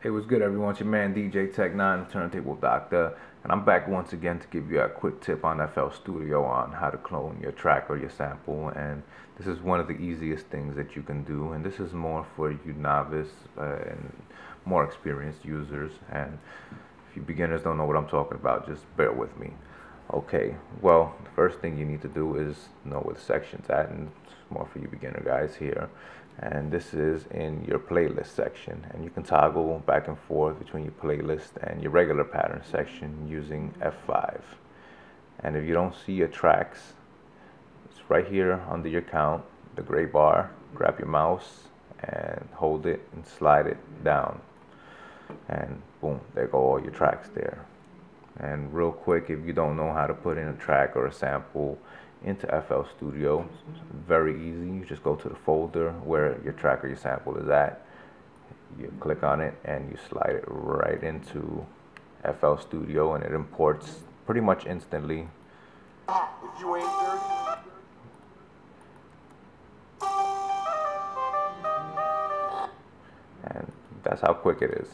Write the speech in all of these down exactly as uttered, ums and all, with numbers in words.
Hey, what's good, everyone? It's your man D J Tech nine, the Turntable Doctor, and I'm back once again to give you a quick tip on F L Studio on how to clone your track or your sample. And this is one of the easiest things that you can do, and this is more for you novice uh, and more experienced users. And if you beginners don't know what I'm talking about, just bear with me. Okay, well, the first thing you need to do is know where the section's at, and it's more for you beginner guys here. And this is in your playlist section, and you can toggle back and forth between your playlist and your regular pattern section using F five. And if you don't see your tracks, it's right here under your count, the gray bar. Grab your mouse and hold it and slide it down, and boom, there go all your tracks there. And real quick, if you don't know how to put in a track or a sample into F L Studio, it's very easy. You just go to the folder where your track or your sample is at, you click on it, and you slide it right into F L Studio, and it imports pretty much instantly. If you ain't dirty. And that's how quick it is.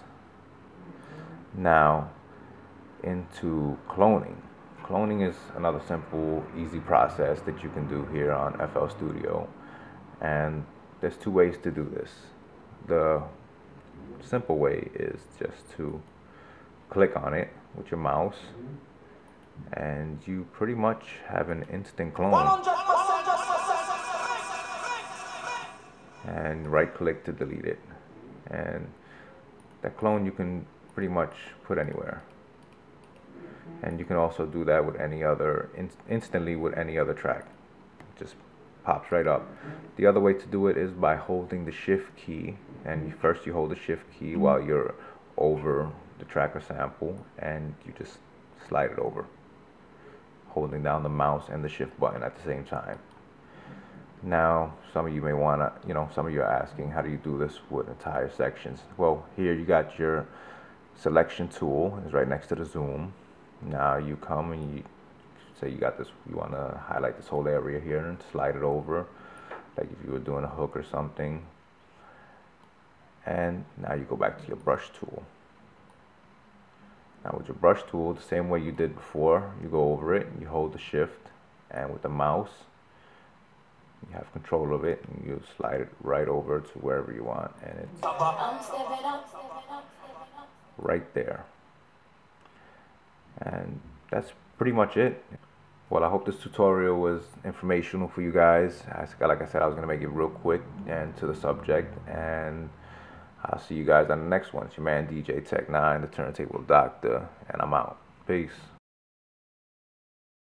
Now, into cloning. Cloning is another simple, easy process that you can do here on F L Studio. And there's two ways to do this. The simple way is just to click on it with your mouse, and you pretty much have an instant clone. And right click to delete it. And that clone you can pretty much put anywhere. And you can also do that with any other, in, instantly with any other track. It just pops right up. The other way to do it is by holding the shift key, and you, first you hold the shift key while you're over the track or sample, and you just slide it over, holding down the mouse and the shift button at the same time. Now, some of you may want to, you know, some of you are asking, how do you do this with entire sections? Well, here you got your selection tool, it's right next to the zoom. Now you come and you say you got this, you want to highlight this whole area here and slide it over, like if you were doing a hook or something. And now you go back to your brush tool. Now with your brush tool, the same way you did before, you go over it, you hold the shift, and with the mouse, you have control of it, and you slide it right over to wherever you want, and it's right there. And that's pretty much it. Well, I hope this tutorial was informational for you guys. Like I said, I was going to make it real quick and to the subject, and I'll see you guys on the next one. It's your man D J Tech nine, the Turntable Doctor, and I'm out. Peace.